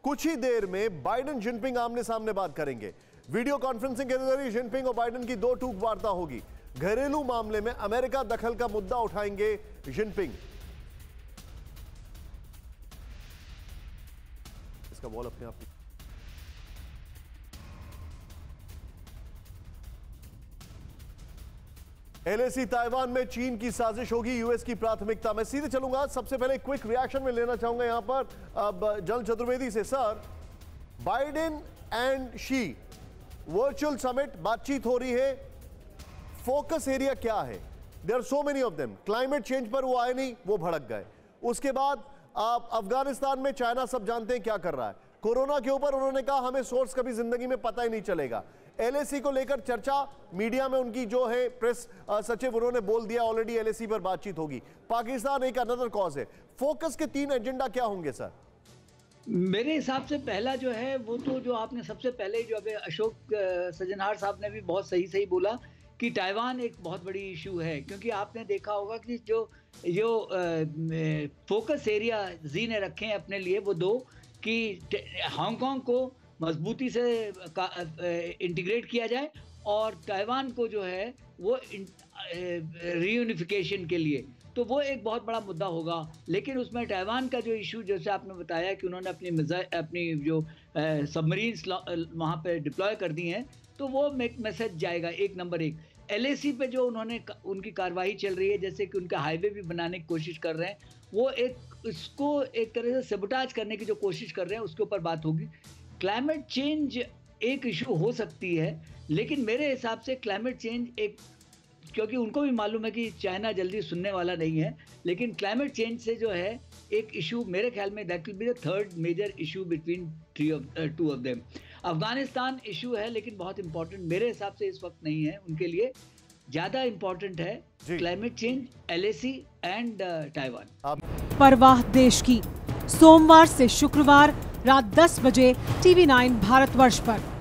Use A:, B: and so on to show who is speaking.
A: कुछ ही देर में Biden Jinping आमने सामने बात करेंगे। वीडियो कॉन्फ्रेंसिंग के जरिए जिनपिंग और बाइडेन की दो टूक वार्ता होगी। घरेलू मामले में अमेरिका दखल का मुद्दा उठाएंगे जिनपिंग। इसका बॉल अपने आप एलएसी ताइवान में चीन की साजिश होगी यूएस की प्राथमिकता। मैं सीधे चलूंगा, सबसे पहले क्विक रिएक्शन में लेना चाहूंगा यहां पर अब जल चतुर्वेदी से। Sir, Biden and Xi virtual summit, बातचीत हो रही है, फोकस एरिया क्या है? There are so many of them. Climate change पर वो आए नहीं, वो भड़क गए। उसके बाद आप अफगानिस्तान में चाइना सब जानते हैं क्या कर रहा है। कोरोना के ऊपर उन्होंने कहा हमें सोर्स कभी जिंदगी में पता ही नहीं चलेगा। एलएसी को लेकर चर्चा मीडिया में उनकी जो है प्रेस सचिव उन्होंने बोल दिया ऑलरेडी एलएसी पर बातचीत होगी। पाकिस्तान एक अनदर कॉज है। फोकस के 3 एजेंडा क्या होंगे सर?
B: मेरे हिसाब से पहला जो है वो तो जो आपने सबसे पहले जो अभी अशोक सजनहार साहब ने भी बहुत सही बोला कि ताइवान एक बहुत बड़ी इशू है, क्योंकि आपने देखा होगा कि जो फोकस एरिया जी ने रखे हैं अपने लिए वो दो, कि हांगकांग को मजबूती से इंटीग्रेट किया जाए और ताइवान को जो है वो रीयूनिफिकेशन के लिए, तो वो एक बहुत बड़ा मुद्दा होगा। लेकिन उसमें ताइवान का जो इशू, जैसे आपने बताया कि उन्होंने अपनी जो सबमरीन्स वहाँ पे डिप्लॉय कर दी हैं, तो वो मैसेज जाएगा नंबर 1। एलएसी पे जो उनकी कार्रवाई चल रही है, जैसे कि उनका हाईवे भी बनाने की कोशिश कर रहे हैं, वो इसको एक तरह से सबोटाज करने की जो कोशिश कर रहे हैं उसके ऊपर बात होगी। क्लाइमेट चेंज एक इशू हो सकती है, लेकिन मेरे हिसाब से क्लाइमेट चेंज क्योंकि उनको भी मालूम है कि चाइना जल्दी सुनने वाला नहीं है, लेकिन क्लाइमेट चेंज से जो है एक इशू मेरे ख्याल में that will be the third major issue between two of them. Afghanistan issue है लेकिन बहुत इंपॉर्टेंट मेरे हिसाब से इस वक्त नहीं है उनके लिए। ज़्यादा इंपॉर्टेंट है climate change, LAC and Taiwan.
C: परवाह देश की, सोमवार से शुक्रवार रात 10 बजे TV9 भारतवर्ष पर।